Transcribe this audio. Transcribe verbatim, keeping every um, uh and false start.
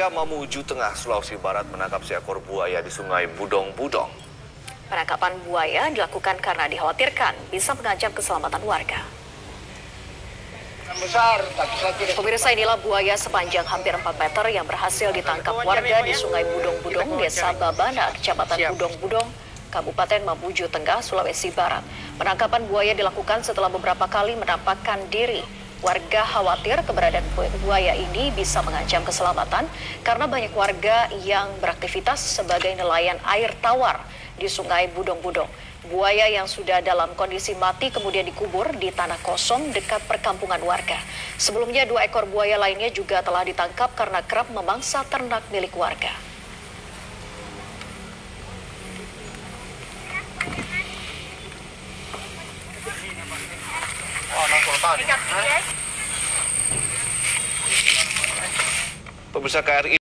Warga Mamuju Tengah, Sulawesi Barat menangkap seekor buaya di Sungai Budong-Budong. Penangkapan buaya dilakukan karena dikhawatirkan bisa mengancam keselamatan warga. Pemirsa, inilah buaya sepanjang hampir empat meter yang berhasil ditangkap warga di Sungai Budong-Budong, Desa Babana, Kecamatan Budong-Budong, Kabupaten Mamuju Tengah, Sulawesi Barat. Penangkapan buaya dilakukan setelah beberapa kali menampakkan diri. Warga khawatir keberadaan buaya ini bisa mengancam keselamatan karena banyak warga yang beraktivitas sebagai nelayan air tawar di Sungai Budong-Budong. Buaya yang sudah dalam kondisi mati kemudian dikubur di tanah kosong dekat perkampungan warga. Sebelumnya dua ekor buaya lainnya juga telah ditangkap karena kerap memangsa ternak milik warga. Pemirsa K R I